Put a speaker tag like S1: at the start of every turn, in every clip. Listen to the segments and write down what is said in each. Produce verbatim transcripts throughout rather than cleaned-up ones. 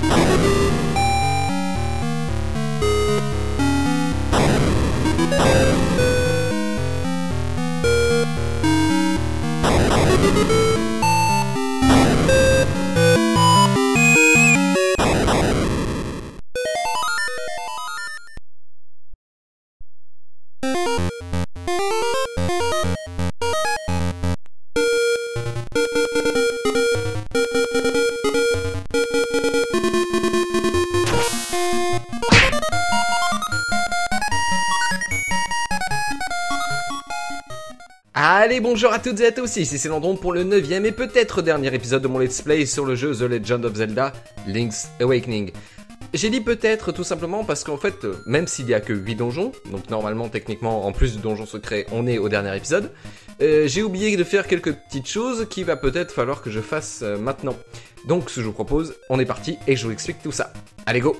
S1: Allez, bonjour à toutes et à tous, ici c'est Landron pour le neuvième et peut-être dernier épisode de mon let's play sur le jeu The Legend of Zelda Link's Awakening. J'ai dit peut-être tout simplement parce qu'en fait, même s'il n'y a que huit donjons, donc normalement, techniquement, en plus du donjon secret, on est au dernier épisode, euh, j'ai oublié de faire quelques petites choses qu'il va peut-être falloir que je fasse euh, maintenant. Donc ce que je vous propose, on est parti et je vous explique tout ça. Allez, go!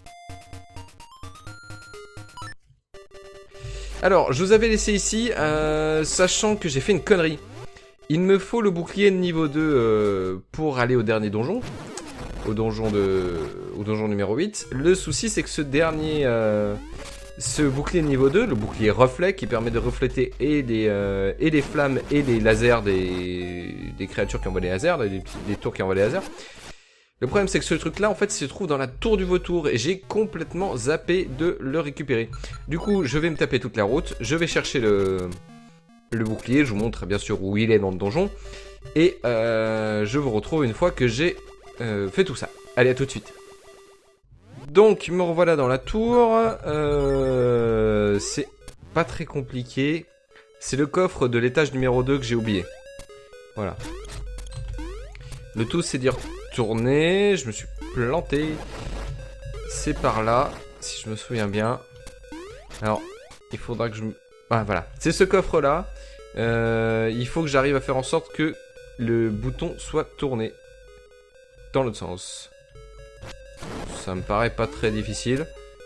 S1: Alors, je vous avais laissé ici, euh, sachant que j'ai fait une connerie. Il me faut le bouclier de niveau deux euh, pour aller au dernier donjon. Au donjon de, au donjon numéro huit. Le souci, c'est que ce dernier, euh, ce bouclier de niveau deux, le bouclier reflet, qui permet de refléter et les, euh, et les flammes et les lasers des, des créatures qui envoient des lasers, des, des tours qui envoient des lasers. Le problème, c'est que ce truc-là, en fait, se trouve dans la tour du vautour et j'ai complètement zappé de le récupérer. Du coup, je vais me taper toute la route, je vais chercher le, le bouclier, je vous montre bien sûr où il est dans le donjon, et euh, je vous retrouve une fois que j'ai euh, fait tout ça. Allez, à tout de suite. Donc, me revoilà dans la tour, euh, c'est pas très compliqué, c'est le coffre de l'étage numéro deux que j'ai oublié. Voilà. Le tout, c'est dire... tourner, je me suis planté. C'est par là, si je me souviens bien. Alors, il faudra que je me... Ah, voilà, c'est ce coffre-là. Euh, il faut que j'arrive à faire en sorte que le bouton soit tourné dans l'autre sens. Ça me paraît pas très difficile.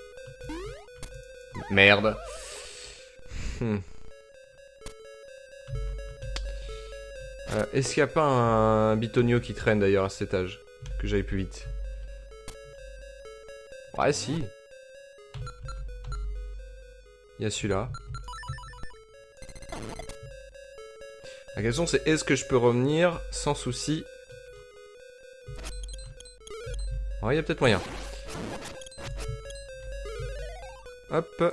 S1: Merde. Hmm. Euh, Est-ce qu'il n'y a pas un bitonio qui traîne d'ailleurs à cet étage? Que j'aille plus vite. Ouais, si. Il y a celui-là. La question c'est est-ce que je peux revenir sans souci? Ouais, il y a peut-être moyen. Hop.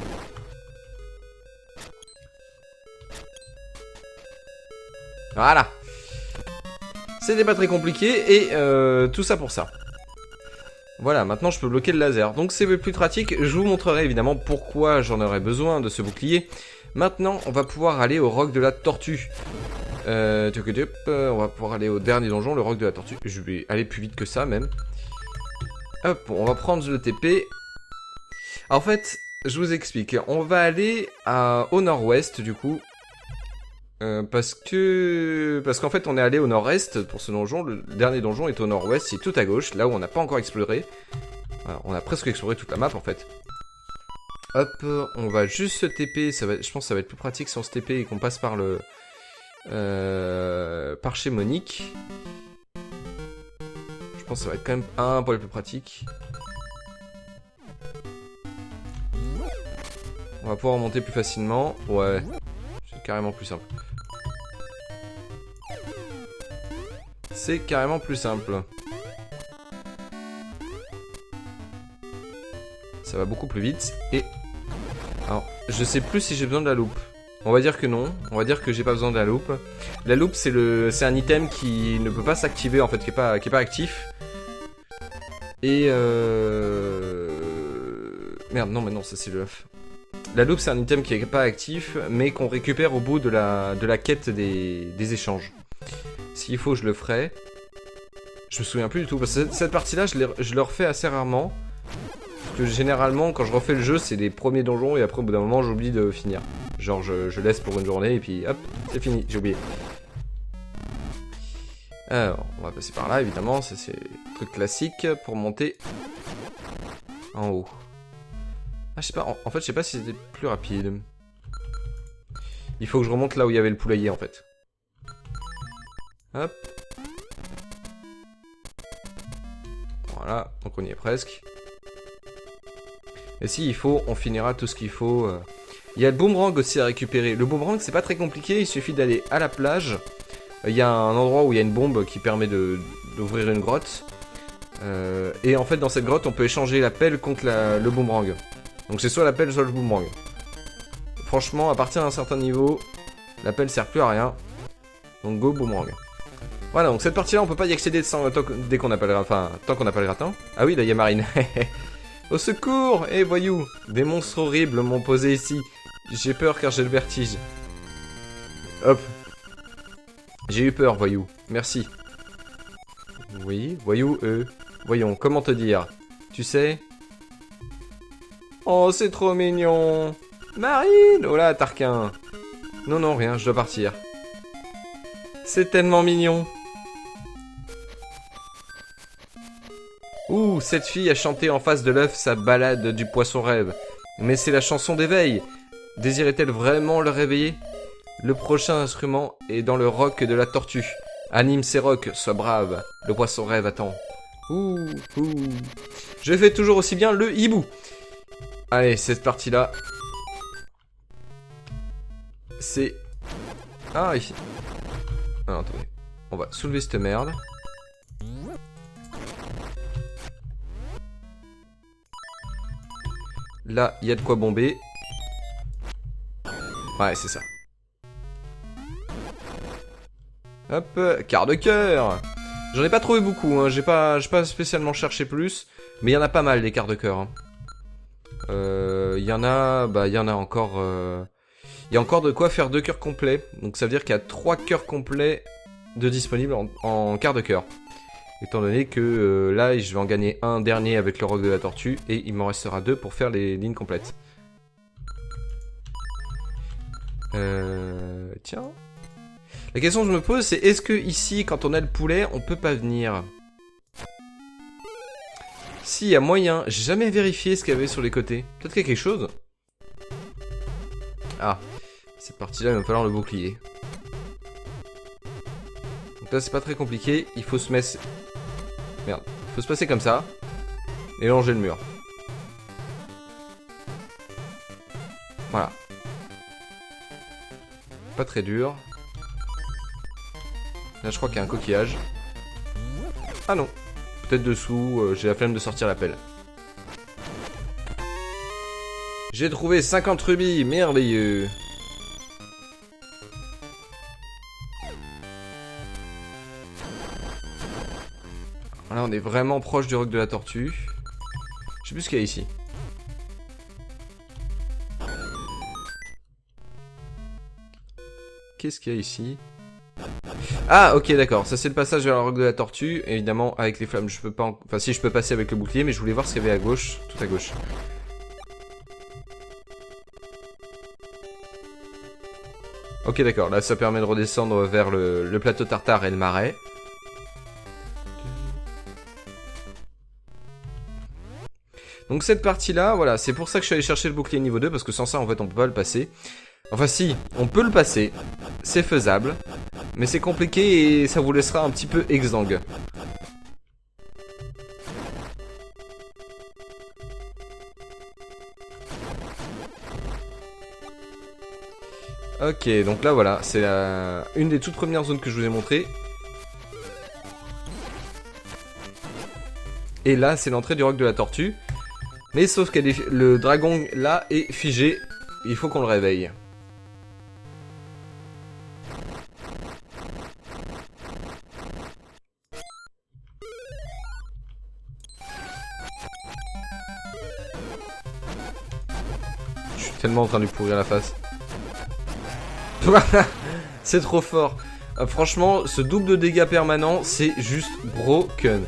S1: Voilà. C'était pas très compliqué et euh, tout ça pour ça. Voilà, maintenant je peux bloquer le laser. Donc c'est plus pratique. Je vous montrerai évidemment pourquoi j'en aurais besoin de ce bouclier. Maintenant, on va pouvoir aller au roc de la tortue. Euh, on va pouvoir aller au dernier donjon, le roc de la tortue. Je vais aller plus vite que ça même. Hop, on va prendre le T P. En fait, je vous explique. On va aller à, au nord-ouest du coup. Euh, parce que... Parce qu'en fait on est allé au nord-est pour ce donjon, le dernier donjon est au nord-ouest, c'est tout à gauche, là où on n'a pas encore exploré. Voilà, on a presque exploré toute la map en fait. Hop, on va juste se T P, ça va, je pense que ça va être plus pratique si on se T P et qu'on passe par le... Euh, par chez Monique. Je pense que ça va être quand même un peu plus pratique. On va pouvoir remonter plus facilement, ouais, c'est carrément plus simple. C'est carrément plus simple. Ça va beaucoup plus vite. Et... alors, je sais plus si j'ai besoin de la loupe. On va dire que non. On va dire que j'ai pas besoin de la loupe. La loupe, c'est le, c'est un item qui ne peut pas s'activer, en fait, qui est pas, qui est pas actif. Et euh... merde, non, mais non, ça c'est le... La loupe, c'est un item qui est pas actif, mais qu'on récupère au bout de la, de la quête des, des échanges. S'il faut, je le ferai. Je me souviens plus du tout, parce que cette partie-là, je, je le refais assez rarement. Parce que généralement, quand je refais le jeu, c'est les premiers donjons, et après, au bout d'un moment, j'oublie de finir. Genre, je, je laisse pour une journée, et puis hop, c'est fini, j'ai oublié. Alors, on va passer par là, évidemment, ça c'est le truc classique pour monter en haut. Ah, je sais pas, en, en fait, je sais pas si c'était plus rapide. Il faut que je remonte là où il y avait le poulailler, en fait. Hop. Voilà, donc on y est presque. Et s'il faut, on finira tout ce qu'il faut. Il y a le boomerang aussi à récupérer. Le boomerang, c'est pas très compliqué, il suffit d'aller à la plage. Il y a un endroit où il y a une bombe qui permet de d'ouvrir une grotte. Euh, et en fait, dans cette grotte, on peut échanger la pelle contre la, le boomerang. Donc c'est soit la pelle, soit le boomerang. Franchement, à partir d'un certain niveau, la pelle sert plus à rien. Donc go boomerang. Voilà, donc cette partie-là, on peut pas y accéder sans, tant, dès qu'on n'a pas le, enfin, tant qu'on n'a pas le gratin. Ah oui, là, il y a Marine. Au secours! Eh, voyou! Des monstres horribles m'ont posé ici. J'ai peur car j'ai le vertige. Hop. J'ai eu peur, voyou. Merci. Oui, voyou, eux. Voyons, comment te dire? Tu sais? Oh, c'est trop mignon! Marine! Oh là, Tarquin! Non, non, rien, je dois partir. C'est tellement mignon! Ouh, cette fille a chanté en face de l'œuf sa ballade du poisson rêve. Mais c'est la chanson d'éveil. Désirait-elle vraiment le réveiller? Le prochain instrument est dans le roc de la tortue. Anime ses rocs, sois brave. Le poisson rêve attend. Ouh, ouh. Je fais toujours aussi bien le hibou. Allez, cette partie-là. C'est... Ah, ici. Ah, attendez. On va soulever cette merde. Là, il y a de quoi bomber. Ouais, c'est ça. Hop, quart de cœur. J'en ai pas trouvé beaucoup, hein. J'ai pas, j'ai pas spécialement cherché plus. Mais il y en a pas mal, des quarts de cœur. Hein. Euh, il y en a... Bah, il y en a encore... Euh... Il y a encore de quoi faire deux cœurs complets. Donc ça veut dire qu'il y a trois cœurs complets de disponibles en, en quart de cœur. Étant donné que euh, là, je vais en gagner un dernier avec le roc de la tortue. Et il m'en restera deux pour faire les lignes complètes. Euh... Tiens. La question que je me pose, c'est est-ce que ici, quand on a le poulet, on peut pas venir? Si, il y a moyen. J'ai jamais vérifié ce qu'il y avait sur les côtés. Peut-être qu'il y a quelque chose. Ah. Cette partie-là, il va me falloir le bouclier. Donc là, c'est pas très compliqué. Il faut se mettre... Merde. Il faut se passer comme ça. Et longer le mur. Voilà. Pas très dur. Là, je crois qu'il y a un coquillage. Ah non. Peut-être dessous. Euh, J'ai la flemme de sortir la pelle. J'ai trouvé cinquante rubis. Merveilleux. Là, on est vraiment proche du roc de la tortue. Je sais plus ce qu'il y a ici. Qu'est-ce qu'il y a ici? Ah, ok, d'accord. Ça, c'est le passage vers le roc de la tortue. Évidemment, avec les flammes, je peux pas... En... Enfin, si, je peux passer avec le bouclier, mais je voulais voir ce qu'il y avait à gauche. Tout à gauche. Ok, d'accord. Là, ça permet de redescendre vers le, le plateau tartare et le marais. Donc cette partie-là, voilà, c'est pour ça que je suis allé chercher le bouclier niveau deux, parce que sans ça, en fait, on peut pas le passer. Enfin si, on peut le passer, c'est faisable, mais c'est compliqué et ça vous laissera un petit peu exsangue. Ok, donc là voilà, c'est la... une des toutes premières zones que je vous ai montrées. Et là, c'est l'entrée du roc de la tortue. Mais sauf que le dragon là est figé, il faut qu'on le réveille. Je suis tellement en train de lui pourrir la face. C'est trop fort. Euh, franchement, ce double de dégâts permanent, c'est juste broken.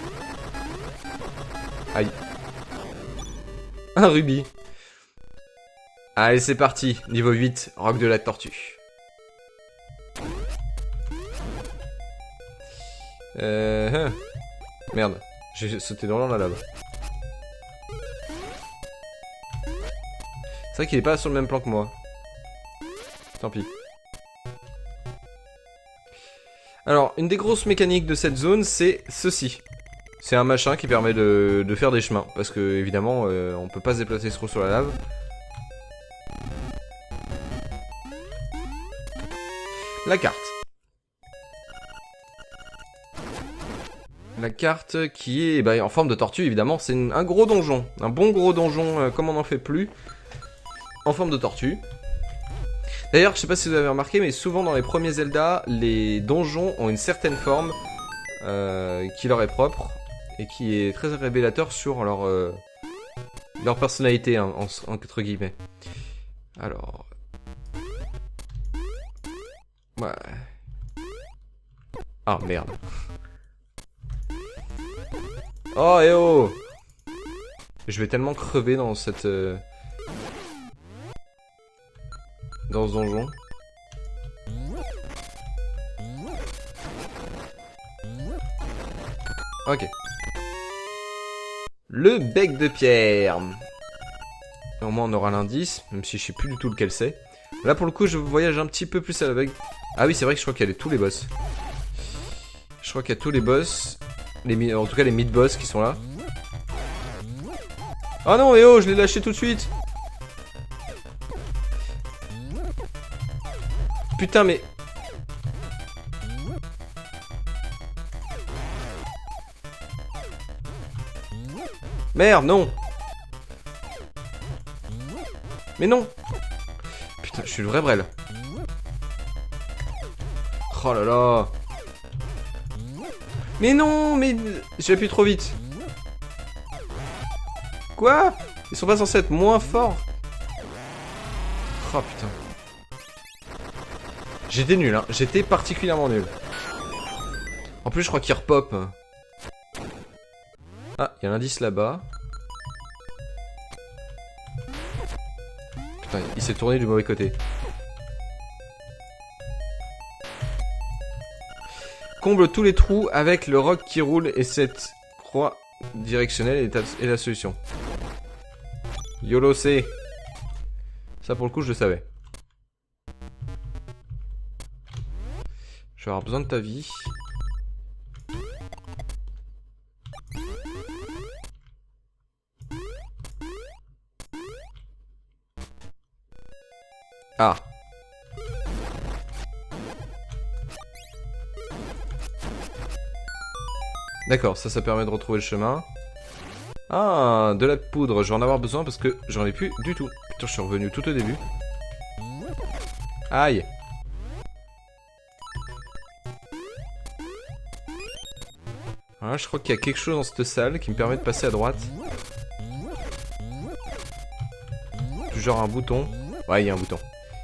S1: Aïe. Un rubis. Allez, c'est parti. Niveau huit, roc de la tortue. Euh... Merde. J'ai sauté dans la lave. C'est vrai qu'il est pas sur le même plan que moi. Tant pis. Alors, une des grosses mécaniques de cette zone, c'est ceci. C'est un machin qui permet de, de faire des chemins. Parce que, évidemment, euh, on peut pas se déplacer trop sur la lave. La carte. La carte qui est bah, en forme de tortue, évidemment. C'est un gros donjon. Un bon gros donjon, euh, comme on n'en fait plus. En forme de tortue. D'ailleurs, je sais pas si vous avez remarqué, mais souvent dans les premiers Zelda, les donjons ont une certaine forme euh, qui leur est propre. Et qui est très révélateur sur leur, euh, leur personnalité, hein, en, entre guillemets. Alors... Ouais... Ah, merde. Oh, eh oh! Je vais tellement crever dans cette... Euh... Dans ce donjon. Ok. Le bec de pierre. Au moins on aura l'indice, même si je sais plus du tout lequel c'est. Là pour le coup je voyage un petit peu plus à la bec. Ah oui c'est vrai que je crois qu'il y a tous les boss. Je crois qu'il y a tous les boss. Les, en tout cas les mid-boss qui sont là. Ah non et oh je l'ai lâché tout de suite. Putain mais... Merde, non. Mais non. Putain, je suis le vrai brel. Oh là là. Mais non, mais... J'ai appuyé trop vite. Quoi? Ils sont pas censés être moins forts? Oh putain. J'étais nul, hein. J'étais particulièrement nul. En plus, je crois qu'il repop. Ah, il y a l'indice là-bas. Putain, il s'est tourné du mauvais côté. Comble tous les trous avec le roc qui roule et cette croix directionnelle est, est la solution. YOLO c'est. Ça pour le coup je le savais. Je vais avoir besoin de ta vie. Ah. D'accord, ça, ça permet de retrouver le chemin. Ah, de la poudre, je vais en avoir besoin parce que j'en ai plus du tout. Putain, je suis revenu tout au début. Aïe. Voilà, je crois qu'il y a quelque chose dans cette salle qui me permet de passer à droite. Genre un bouton. Ouais, il y a un bouton.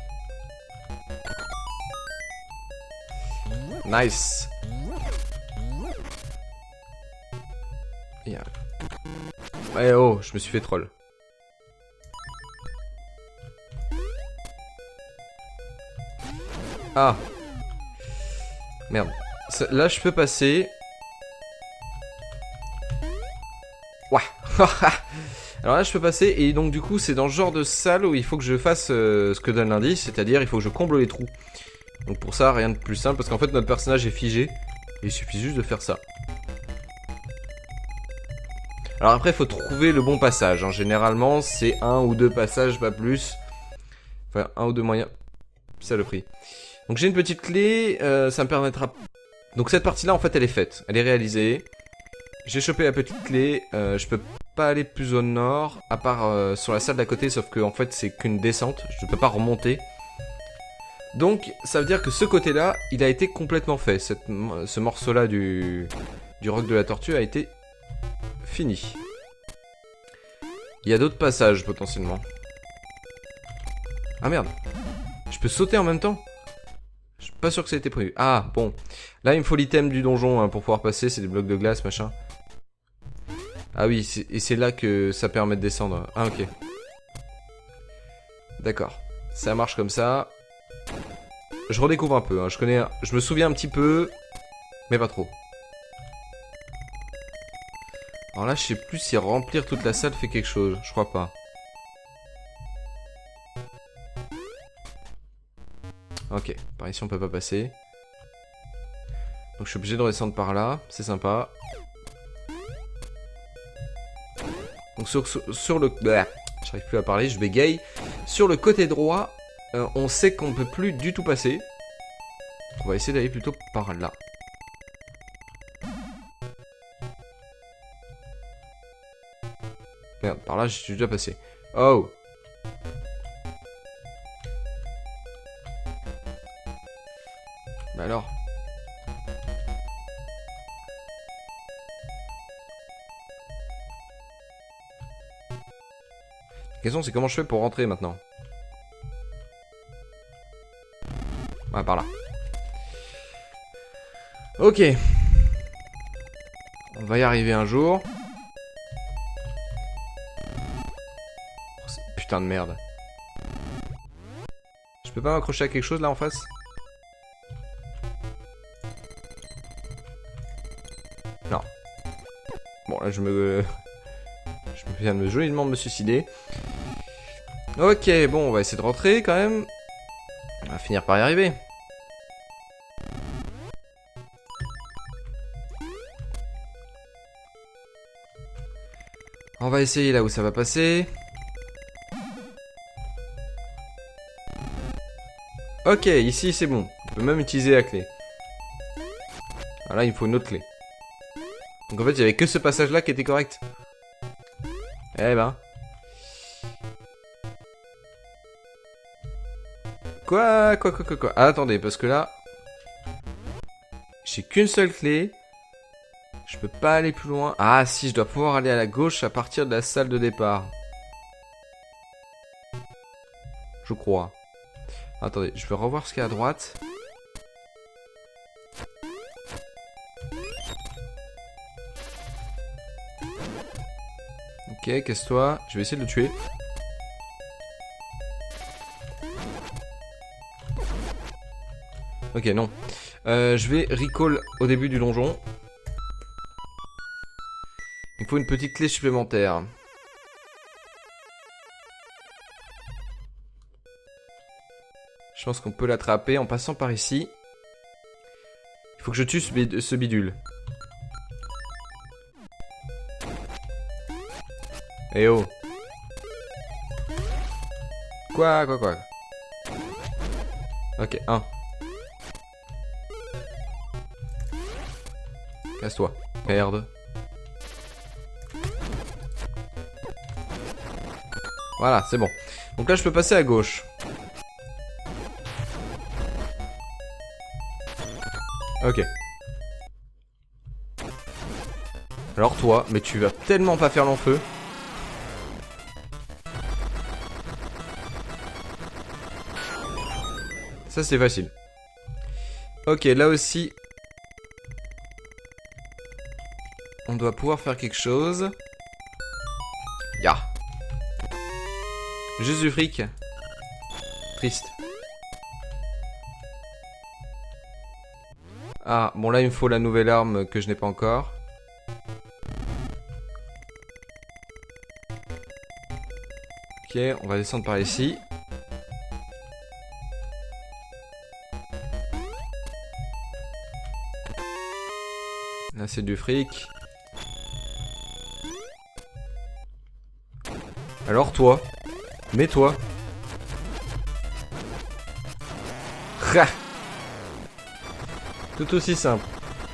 S1: Nice. Yeah. Ouais, oh, je me suis fait troll. Ah. Merde. Ça, là, je peux passer. Ouais. Alors là, je peux passer. Et donc, du coup, c'est dans ce genre de salle où il faut que je fasse euh, ce que donne l'indice. C'est-à-dire, il faut que je comble les trous. Donc, pour ça, rien de plus simple. Parce qu'en fait, notre personnage est figé. Et il suffit juste de faire ça. Alors après, il faut trouver le bon passage. Hein. Généralement, c'est un ou deux passages, pas plus. Enfin, un ou deux moyens. C'est le prix. Donc j'ai une petite clé. Euh, ça me permettra... Donc cette partie-là, en fait, elle est faite. Elle est réalisée. J'ai chopé la petite clé. Euh, je peux pas aller plus au nord. À part euh, sur la salle d'à côté. Sauf que, en fait, c'est qu'une descente. Je ne peux pas remonter. Donc, ça veut dire que ce côté-là, il a été complètement fait. Cette, ce morceau-là du, du roc de la tortue a été... fini. Il y a d'autres passages potentiellement. Ah merde. Je peux sauter en même temps? Je suis pas sûr que ça ait été prévu. Ah bon. Là il me faut l'item du donjon hein, pour pouvoir passer. C'est des blocs de glace machin. Ah oui et c'est là que ça permet de descendre. Ah ok. D'accord. Ça marche comme ça. Je redécouvre un peu. Hein. Je connais. Un... Je me souviens un petit peu. Mais pas trop. Alors là, je sais plus si remplir toute la salle fait quelque chose. Je crois pas. Ok. Par ici, on peut pas passer. Donc, je suis obligé de redescendre par là. C'est sympa. Donc sur, sur, sur le... Bah, j'arrive plus à parler, je bégaye. Sur le côté droit, euh, on sait qu'on peut plus du tout passer. On va essayer d'aller plutôt par là. Merde, par là, je suis déjà passé. Oh! Bah alors? La question, c'est comment je fais pour rentrer maintenant? Ah, par là. Ok. On va y arriver un jour. Putain de merde. Je peux pas m'accrocher à quelque chose là en face? Non. Bon là je me... Je me viens de me joliment de me suicider. Ok, bon on va essayer de rentrer quand même. On va finir par y arriver. On va essayer là où ça va passer. Ok, ici c'est bon. On peut même utiliser la clé. Ah là, il me faut une autre clé. Donc en fait, il n'y avait que ce passage-là qui était correct. Eh ben. Quoi, quoi, quoi, quoi, quoi. Ah, attendez, parce que là... J'ai qu'une seule clé. Je peux pas aller plus loin. Ah si, je dois pouvoir aller à la gauche à partir de la salle de départ. Je crois. Attendez, je vais revoir ce qu'il y a à droite. Ok, casse-toi. Je vais essayer de le tuer. Ok, non. Euh, je vais recall au début du donjon. Il faut une petite clé supplémentaire. Je pense qu'on peut l'attraper en passant par ici. Il faut que je tue ce, bid ce bidule. Eh oh. Quoi, quoi, quoi. Ok, un. Casse-toi. Merde. Voilà, c'est bon. Donc là, je peux passer à gauche. Ok. Alors toi, mais tu vas tellement pas faire long feu. Ça c'est facile. Ok, là aussi. On doit pouvoir faire quelque chose. Ya. Juste du fric. Triste. Ah, bon là il me faut la nouvelle arme que je n'ai pas encore. Ok, on va descendre par ici. Là c'est du fric. Alors toi, mets-toi. Tout aussi simple.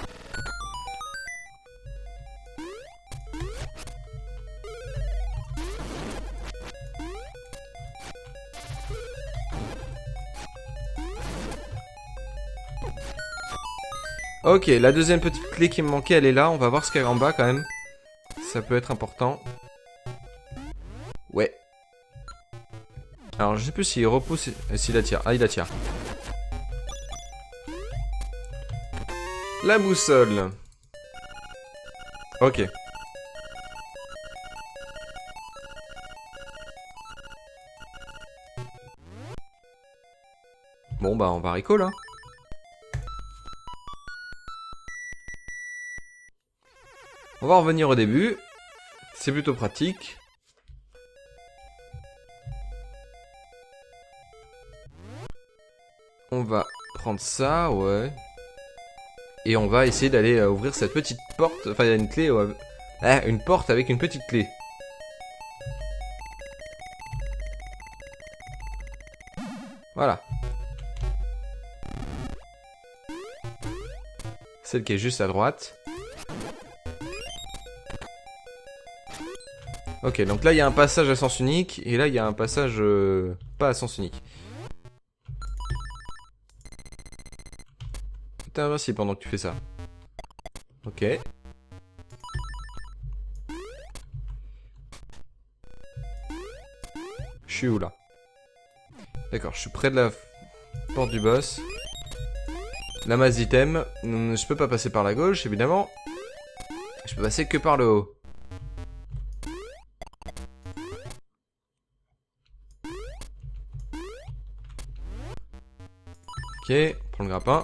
S1: Ok, la deuxième petite clé qui me manquait, elle est là. On va voir ce qu'il y a en bas quand même. Ça peut être important. Ouais. Alors, je sais plus s'il repousse, s'il attire. Ah, il attire. La boussole. Ok. Bon, bah, on va recall, hein. On va revenir au début. C'est plutôt pratique. On va prendre ça, ouais. Et on va essayer d'aller euh, ouvrir cette petite porte. Enfin, il y a une clé. Euh, ah, une porte avec une petite clé. Voilà. Celle qui est juste à droite. Ok, donc là il y a un passage à sens unique. Et là il y a un passage euh, pas à sens unique. T'es invincible pendant que tu fais ça. Ok. Je suis où là? D'accord, je suis près de la porte du boss. La masse d'items. Je peux pas passer par la gauche, évidemment. Je peux passer que par le haut. Ok, prends le grappin.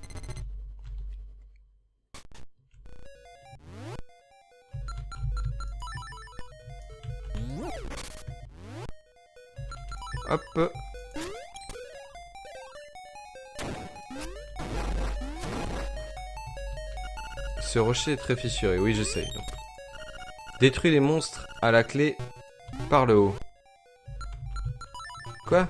S1: Hop. Ce rocher est très fissuré, oui je sais. Donc. Détruis les monstres à la clé par le haut. Quoi?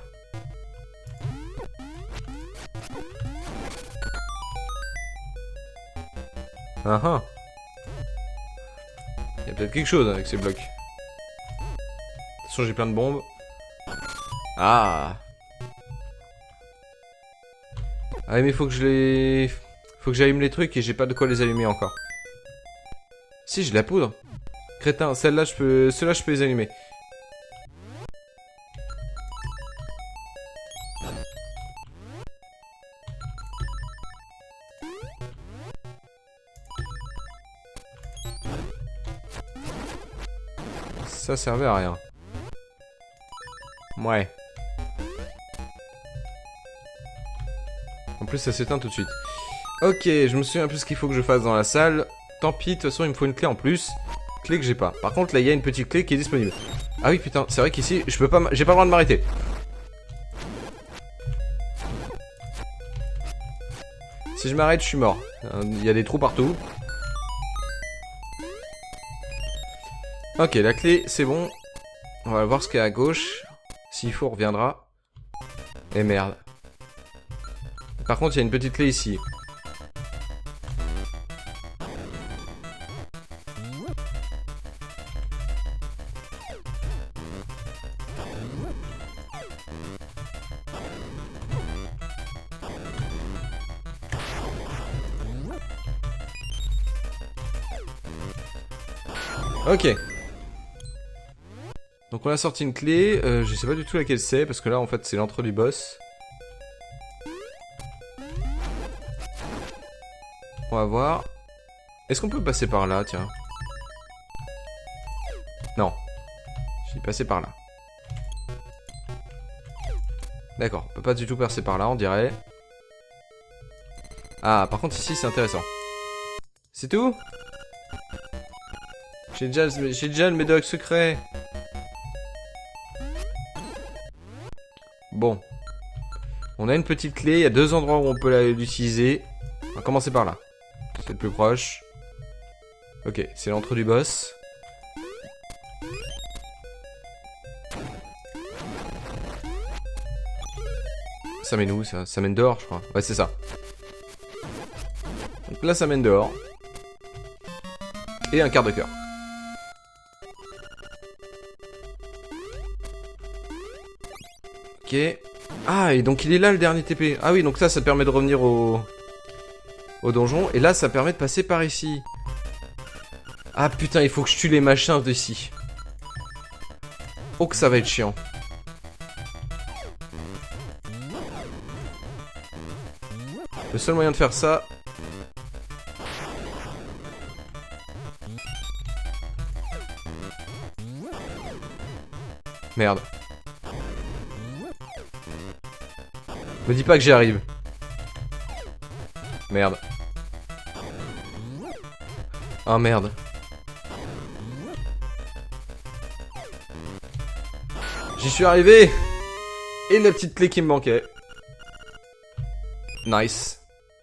S1: Ah ah. Il y a peut-être quelque chose avec ces blocs. Attention, j'ai plein de bombes. Ah. Ah mais faut que je les... Faut que j'allume les trucs et j'ai pas de quoi les allumer encore. Si, j'ai de la poudre. Crétin, celle-là je peux... Ceux-là je peux les allumer. Ça servait à rien. Ouais. En plus ça s'éteint tout de suite. Ok, je me souviens plus ce qu'il faut que je fasse dans la salle. Tant pis, de toute façon il me faut une clé en plus. Clé que j'ai pas. Par contre là il y a une petite clé qui est disponible. Ah oui putain, c'est vrai qu'ici je peux pas, j'ai pas le droit de m'arrêter. Si je m'arrête je suis mort. Il y a des trous partout. Ok, la clé c'est bon. On va voir ce qu'il y a à gauche. S'il faut on reviendra. Et merde. Par contre il y a une petite clé ici. Ok. Donc on a sorti une clé, euh, je sais pas du tout laquelle c'est, parce que là en fait c'est l'entrée du boss. On va voir. Est-ce qu'on peut passer par là, tiens? Non. Je suis passé par là. D'accord, on peut pas du tout passer par là, on dirait. Ah, par contre ici c'est intéressant. C'est tout? J'ai déjà, j'ai déjà le médoc secret. Bon. On a une petite clé, il y a deux endroits où on peut l'utiliser. On va commencer par là. C'est le plus proche. Ok, c'est l'entrée du boss. Ça mène où ça? Ça mène dehors je crois. Ouais c'est ça. Donc là ça mène dehors. Et un quart de cœur. Ok. Ah, et donc il est là le dernier T P. Ah oui, donc ça, ça permet de revenir au... au donjon. Et là, ça permet de passer par ici. Ah putain, il faut que je tue les machins d'ici. Oh que ça va être chiant. Le seul moyen de faire ça... Merde. Me dis pas que j'y arrive. Merde. Ah merde. J'y suis arrivé. Et la petite clé qui me manquait. Nice.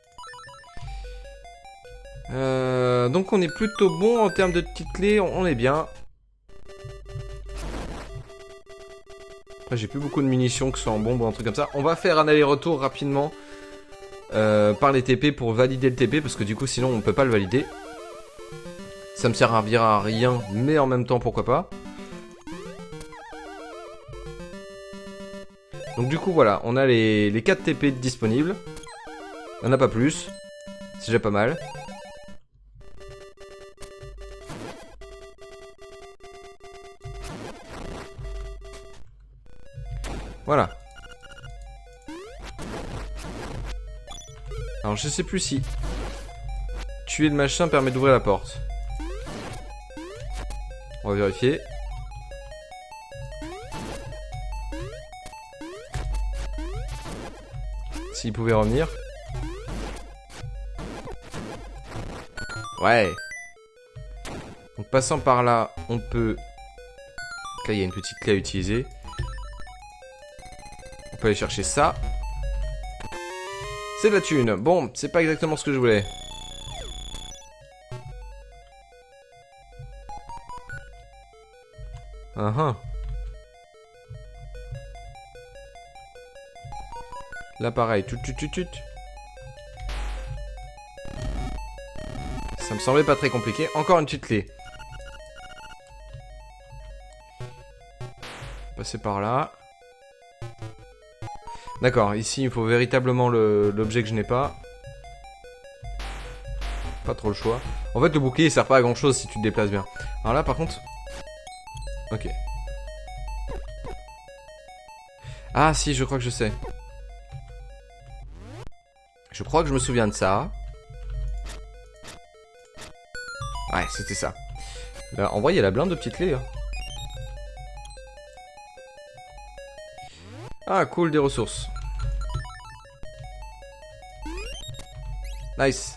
S1: Euh, donc on est plutôt bon en termes de petites clés. On est bien. Après, j'ai plus beaucoup de munitions, que ce soit en bombe ou un truc comme ça. On va faire un aller-retour rapidement euh, par les T P pour valider le T P, parce que du coup, sinon, on peut pas le valider. Ça me servira à rien, mais en même temps, pourquoi pas. Donc du coup, voilà, on a les, les quatre T P disponibles. On n'a pas plus. C'est déjà pas mal. Voilà. Alors je sais plus si tuer le machin permet d'ouvrir la porte. On va vérifier. S'il pouvait revenir. Ouais. Donc passant par là, on peut... Donc là, il y a une petite clé à utiliser. On peut aller chercher ça. C'est de la thune. Bon, c'est pas exactement ce que je voulais. Ah uh-huh. Là pareil, tut tut tut tut. Ça me semblait pas très compliqué. Encore une petite clé. Passer par là. D'accord, ici il faut véritablement l'objet que je n'ai pas. Pas trop le choix. En fait le bouclier il sert pas à grand chose si tu te déplaces bien. Alors là par contre... Ok. Ah si, je crois que je sais. Je crois que je me souviens de ça. Ouais, c'était ça. Là, en vrai, il y a la blinde de petites clés. Hein. Ah, cool, des ressources. Nice.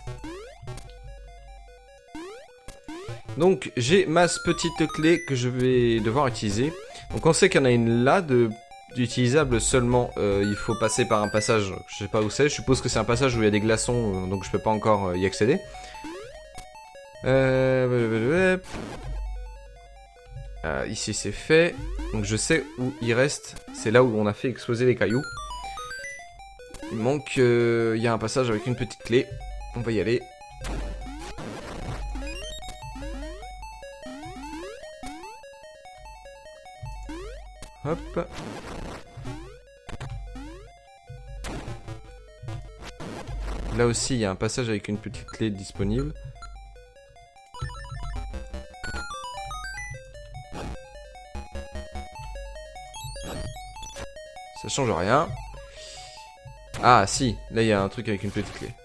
S1: Donc, j'ai ma petite clé que je vais devoir utiliser. Donc, on sait qu'il y en a une là de... utilisable seulement, euh, il faut passer par un passage, je sais pas où c'est, je suppose que c'est un passage où il y a des glaçons, euh, donc je peux pas encore euh, y accéder. Euh... Euh, ici c'est fait, donc je sais où il reste, c'est là où on a fait exploser les cailloux. Il manque, euh, il y a un passage avec une petite clé, on va y aller. Hop. Là aussi, il y a un passage avec une petite clé disponible. Ça change rien. Ah, si. Là, il y a un truc avec une petite clé.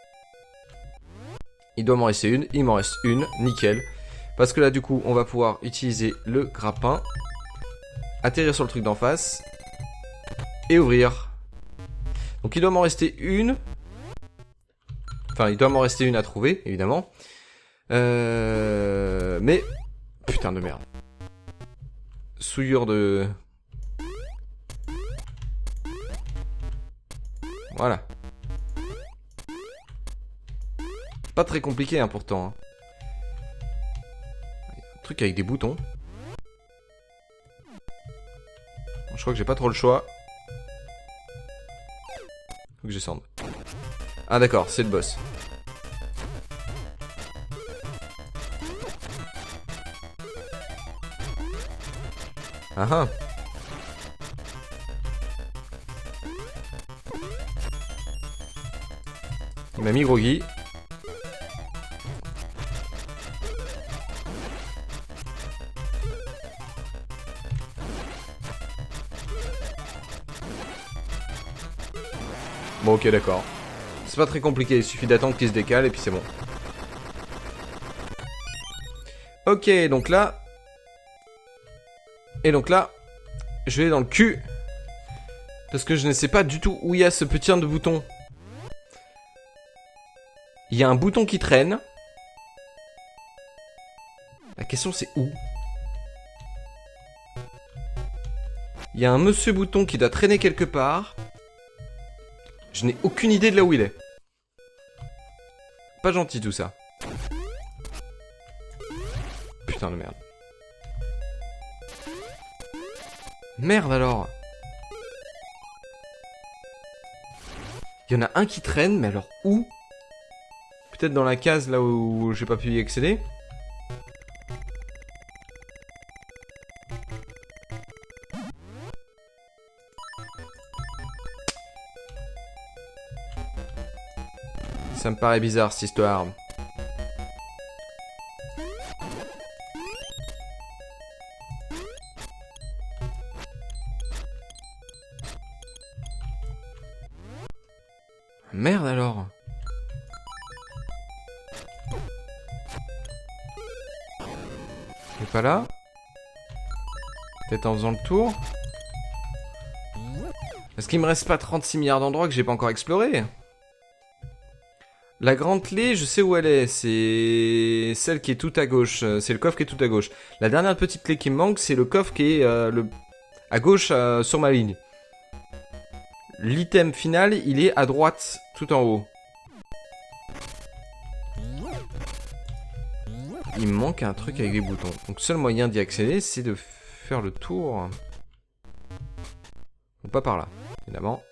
S1: Il doit m'en rester une. Il m'en reste une. Nickel. Parce que là, du coup, on va pouvoir utiliser le grappin. Atterrir sur le truc d'en face. Et ouvrir. Donc, il doit m'en rester une. Enfin, il doit m'en rester une à trouver, évidemment. Euh... Mais... Putain de merde. Souillure de... Voilà. Pas très compliqué, hein, pourtant. Hein. Un truc avec des boutons. Je crois que j'ai pas trop le choix. Faut que je descende. Ah d'accord, c'est le boss. Ah ah. Il m'a mis groggy. Bon ok d'accord. C'est pas très compliqué, il suffit d'attendre qu'il se décale et puis c'est bon. Ok, donc là... Et donc là, je vais dans le cul. Parce que je ne sais pas du tout où il y a ce putain de bouton. Il y a un bouton qui traîne. La question c'est où? Il y a un monsieur bouton qui doit traîner quelque part. Je n'ai aucune idée de là où il est. Pas gentil tout ça. Putain de merde. Merde alors. Il y en a un qui traîne, mais alors où? Peut-être dans la case là où j'ai pas pu y accéder. Ça me paraît bizarre cette histoire. Merde alors. Il est pas là? Peut-être en faisant le tour? Est-ce qu'il me reste pas trente-six milliards d'endroits que j'ai pas encore explorés? La grande clé, je sais où elle est. C'est celle qui est tout à gauche. C'est le coffre qui est tout à gauche. La dernière petite clé qui me manque, c'est le coffre qui est euh, le... à gauche euh, sur ma ligne. L'item final, il est à droite, tout en haut. Il me manque un truc avec des boutons. Donc, seul moyen d'y accéder, c'est de faire le tour. Donc, pas par là, évidemment.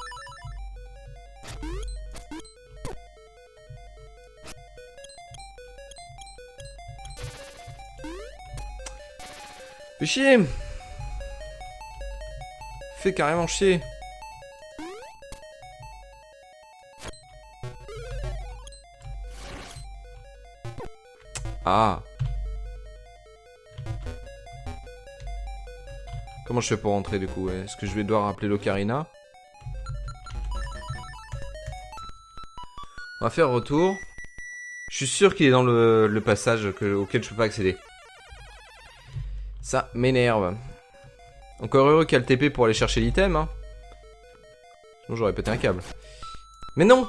S1: Fais chier! Fais carrément chier! Ah! Comment je fais pour rentrer du coup? Est-ce que je vais devoir appeler l'Ocarina? On va faire retour. Je suis sûr qu'il est dans le, le passage que, auquel je peux pas accéder. Ça m'énerve. Encore heureux qu'il y a le T P pour aller chercher l'item. Hein. Sinon j'aurais pété un câble. Mais non!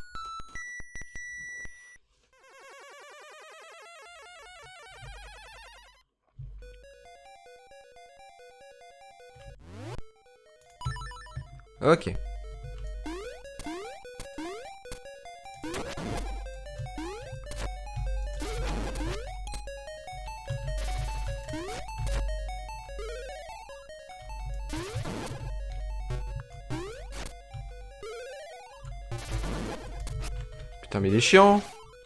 S1: Ok. Putain mais il est chiant.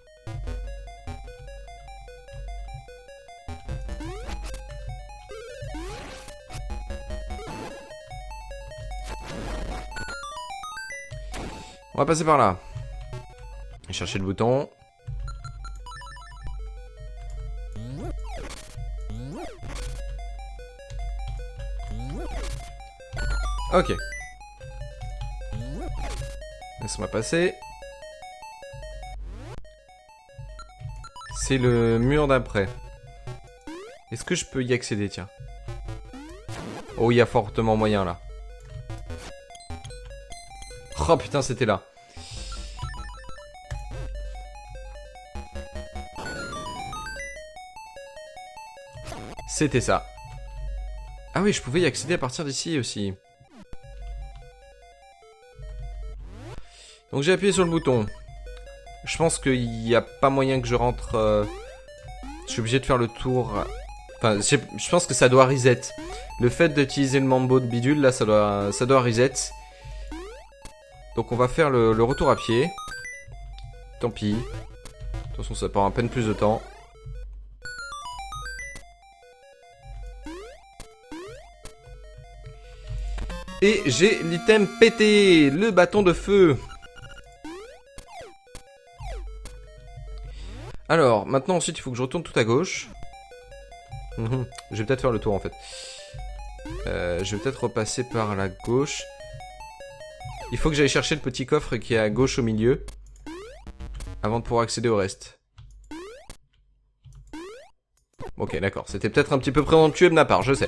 S1: On va passer par là. Et chercher le bouton. Ok. Laisse-moi passer. C'est le mur d'après. Est-ce que je peux y accéder, tiens? Oh, il y a fortement moyen, là. Oh putain, c'était là. C'était ça. Ah oui, je pouvais y accéder à partir d'ici aussi. Donc j'ai appuyé sur le bouton. Je pense qu'il n'y a pas moyen que je rentre... Euh... Je suis obligé de faire le tour... Enfin, je pense que ça doit reset. Le fait d'utiliser le mambo de bidule, là, ça doit, ça doit reset. Donc on va faire le, le retour à pied. Tant pis. De toute façon, ça prend à peine plus de temps. Et j'ai l'item pété, le bâton de feu. Alors, maintenant, ensuite, il faut que je retourne tout à gauche. Mmh, je vais peut-être faire le tour, en fait. Euh, je vais peut-être repasser par la gauche. Il faut que j'aille chercher le petit coffre qui est à gauche au milieu. Avant de pouvoir accéder au reste. Ok, d'accord. C'était peut-être un petit peu présomptueux de ma part, je sais.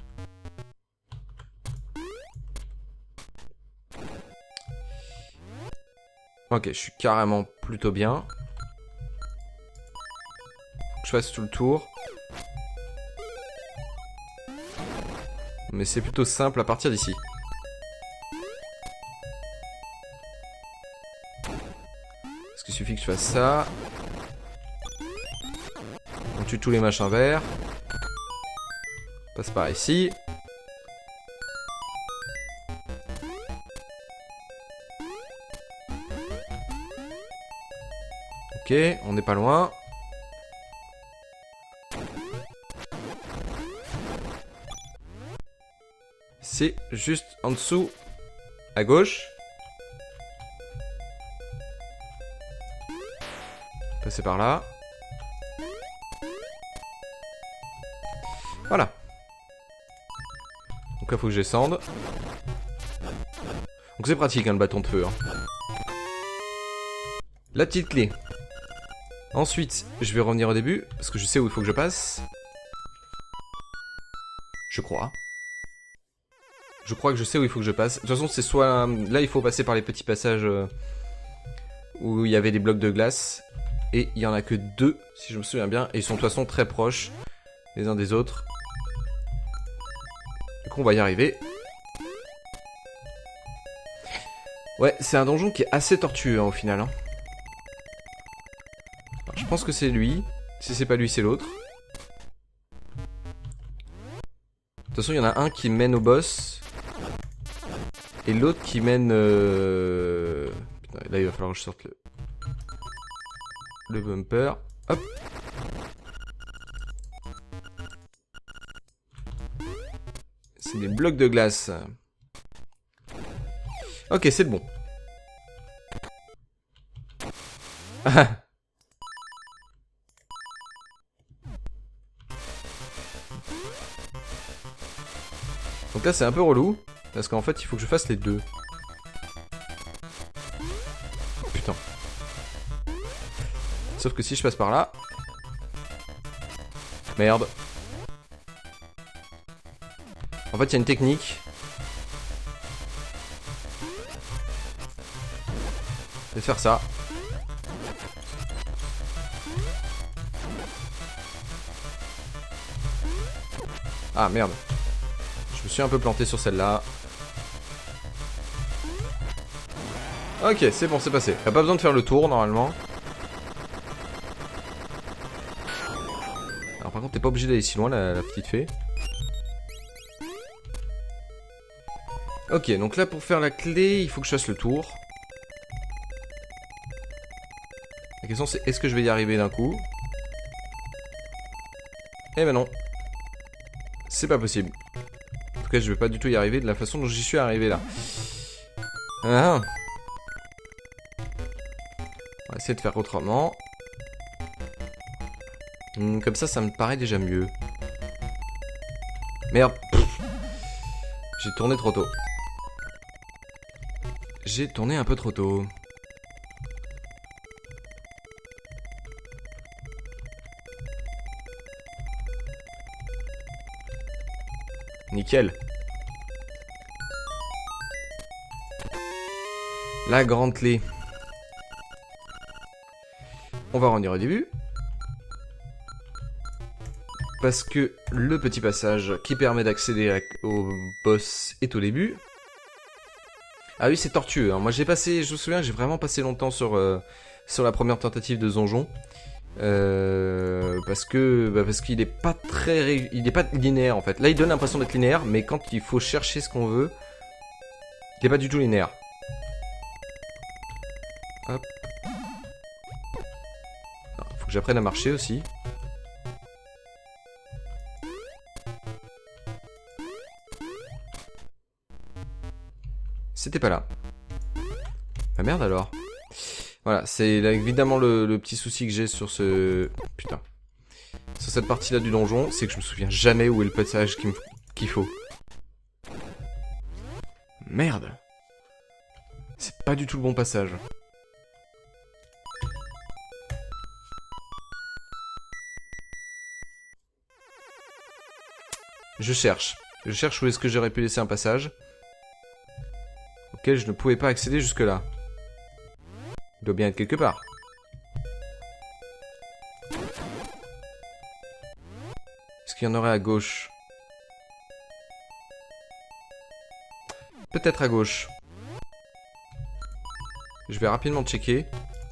S1: Ok, je suis carrément plutôt bien. Je fasse tout le tour. Mais c'est plutôt simple à partir d'ici. Parce qu'il suffit que je fasse ça. On tue tous les machins verts. On passe par ici. Ok, on n'est pas loin. C'est juste en dessous, à gauche. Passer par là. Voilà. Donc là, faut que je descende. Donc c'est pratique, hein, le bâton de feu. Hein. La petite clé. Ensuite, je vais revenir au début, parce que je sais où il faut que je passe. Je crois. Je crois que je sais où il faut que je passe. De toute façon, c'est soit... Là, il faut passer par les petits passages euh, où il y avait des blocs de glace. Et il y en a que deux, si je me souviens bien. Et ils sont de toute façon très proches les uns des autres. Du coup, on va y arriver. Ouais, c'est un donjon qui est assez tortueux, hein, au final. Hein. Alors, je pense que c'est lui. Si c'est pas lui, c'est l'autre. De toute façon, il y en a un qui mène au boss. Et l'autre qui mène... Euh... Putain, là, il va falloir que je sorte le... Le bumper. Hop. C'est des blocs de glace. Ok, c'est bon. Donc là, c'est un peu relou. Parce qu'en fait, il faut que je fasse les deux. Oh, putain. Sauf que si je passe par là... Merde. En fait, il y a une technique. Je vais faire ça. Ah, merde. Je me suis un peu planté sur celle-là. Ok, c'est bon, c'est passé. Y'a pas besoin de faire le tour, normalement. Alors, par contre, t'es pas obligé d'aller si loin, la, la petite fée. Ok, donc là, pour faire la clé, il faut que je fasse le tour. La question, c'est est-ce que je vais y arriver d'un coup? Eh ben non. C'est pas possible. En tout cas, je vais pas du tout y arriver de la façon dont j'y suis arrivé là. Ah. On va essayer de faire autrement. Hum, comme ça, ça me paraît déjà mieux. Merde. J'ai tourné trop tôt. J'ai tourné un peu trop tôt. Nickel. La grande clé. On va revenir au début. Parce que le petit passage qui permet d'accéder au boss est au début. Ah oui, c'est tortueux. Hein. Moi, j'ai passé, je me souviens, j'ai vraiment passé longtemps sur, euh, sur la première tentative de donjon. Euh, parce que bah parce qu'il est pas très il est pas linéaire en fait. Là il donne l'impression d'être linéaire, mais quand il faut chercher ce qu'on veut, il est pas du tout linéaire. Hop. Non, faut que j'apprenne à marcher aussi. C'était pas là. Ah merde alors. Voilà, c'est évidemment le, le petit souci que j'ai sur ce... Putain. Sur cette partie-là du donjon, c'est que je me souviens jamais où est le passage qu'il qu'il faut. Merde. C'est pas du tout le bon passage. Je cherche. Je cherche où est-ce que j'aurais pu laisser un passage auquel je ne pouvais pas accéder jusque-là. Il doit bien être quelque part. Est-ce qu'il y en aurait à gauche? Peut-être à gauche. Je vais rapidement checker.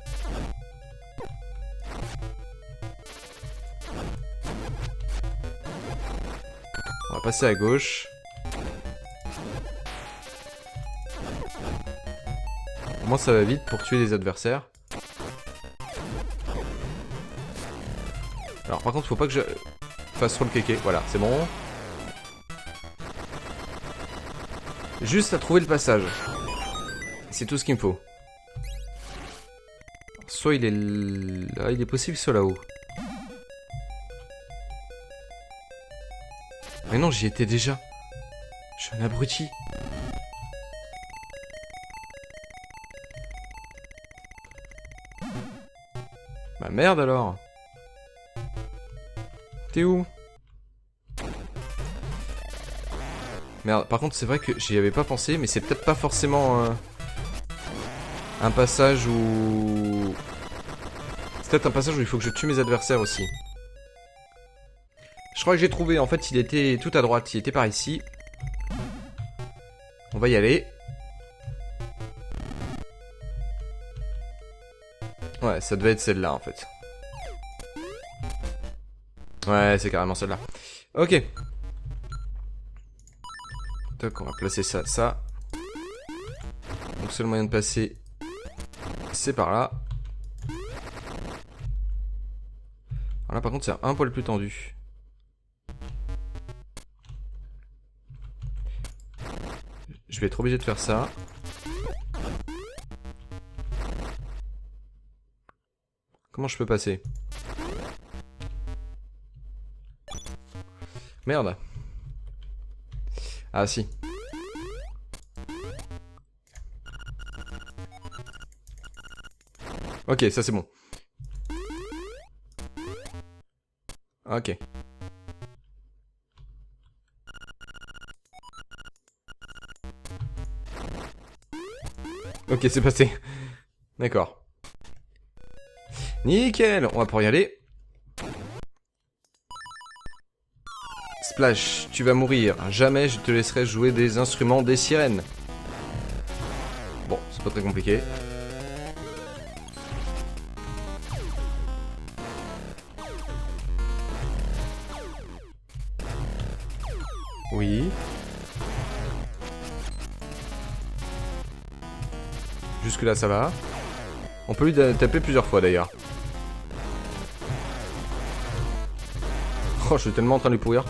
S1: On va passer à gauche. Au moins ça va vite pour tuer les adversaires. Alors par contre, faut pas que je fasse trop le kéké. Voilà, c'est bon. Juste à trouver le passage. C'est tout ce qu'il me faut. Soit il est là, il est possible soit là-haut. Mais non, j'y étais déjà. Je suis un abruti. Bah merde alors. T'es où? Merde, par contre c'est vrai que j'y avais pas pensé, mais c'est peut-être pas forcément euh, un passage où... C'est peut-être un passage où il faut que je tue mes adversaires aussi. Je crois que j'ai trouvé, en fait il était tout à droite, il était par ici. On va y aller. Ouais, ça devait être celle-là en fait. Ouais, c'est carrément celle-là. Ok. Toc, on va placer ça, ça. Donc le seul moyen de passer, c'est par là. Alors là par contre c'est un poil plus tendu. Je vais être obligé de faire ça. Comment je peux passer? Merde. Ah si. Ok, ça c'est bon. Ok. Ok, c'est passé. D'accord. Nickel, on va pouvoir y aller. Splash, tu vas mourir. Jamais je te laisserai jouer des instruments des sirènes. Bon, c'est pas très compliqué. Oui. Jusque là ça va. On peut lui taper plusieurs fois d'ailleurs. Oh, je suis tellement en train de lui pourrir.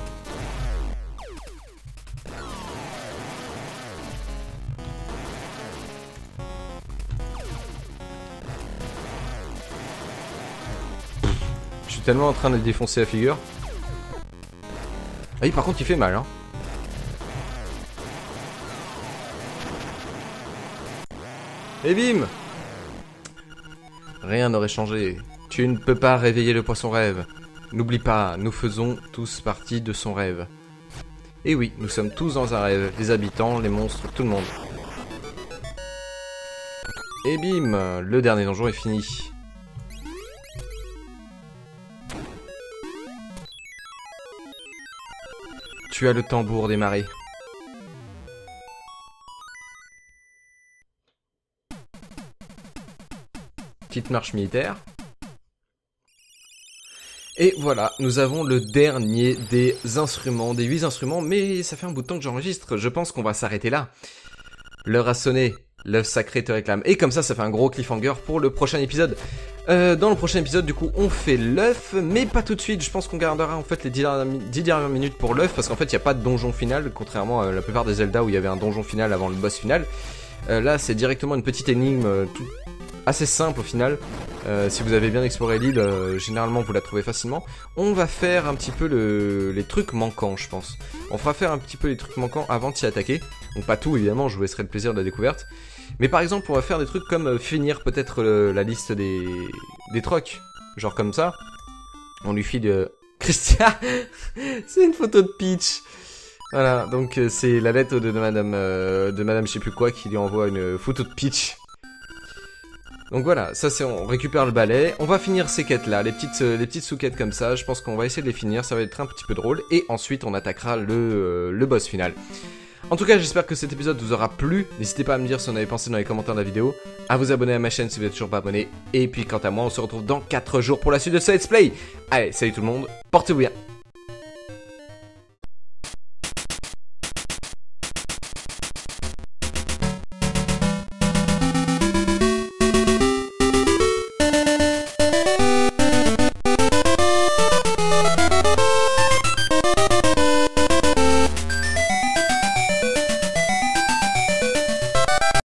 S1: Je suis tellement en train de défoncer la figure. Ah oui, par contre il fait mal hein. Et bim! Rien n'aurait changé. Tu ne peux pas réveiller le poisson rêve. N'oublie pas, nous faisons tous partie de son rêve. Et oui, nous sommes tous dans un rêve. Les habitants, les monstres, tout le monde. Et bim! Le dernier donjon est fini. Tu as le tambour des marées. Petite marche militaire. Et voilà, nous avons le dernier des instruments, des huit instruments, mais ça fait un bout de temps que j'enregistre, je pense qu'on va s'arrêter là. L'heure a sonné, l'œuf sacré te réclame, et comme ça, ça fait un gros cliffhanger pour le prochain épisode. Euh, dans le prochain épisode, du coup, on fait l'œuf, mais pas tout de suite, je pense qu'on gardera en fait les dix dernières minutes pour l'œuf, parce qu'en fait, il n'y a pas de donjon final, contrairement à la plupart des Zelda où il y avait un donjon final avant le boss final. Euh, là, c'est directement une petite énigme, euh, tout... assez simple au final. Euh, si vous avez bien exploré l'île, euh, généralement vous la trouvez facilement. On va faire un petit peu le... les trucs manquants, je pense. On fera faire un petit peu les trucs manquants avant de s'y attaquer. Donc pas tout évidemment, je vous laisserai le plaisir de la découverte. Mais par exemple, on va faire des trucs comme euh, finir peut-être la liste des des trocs. Genre comme ça. On lui file de... Christian. C'est une photo de Peach. Voilà, donc euh, c'est la lettre de, de madame euh, de madame je sais plus quoi qui lui envoie une photo de Peach. Donc voilà, ça c'est, on récupère le balai, on va finir ces quêtes là, les petites, euh, les petites sous-quêtes comme ça, je pense qu'on va essayer de les finir, ça va être un petit peu drôle, et ensuite on attaquera le, euh, le boss final. En tout cas, j'espère que cet épisode vous aura plu, n'hésitez pas à me dire si vous en avez pensé dans les commentaires de la vidéo, à vous abonner à ma chaîne si vous n'êtes toujours pas abonné, et puis quant à moi, on se retrouve dans quatre jours pour la suite de ce let's play. Allez, salut tout le monde, portez-vous bien.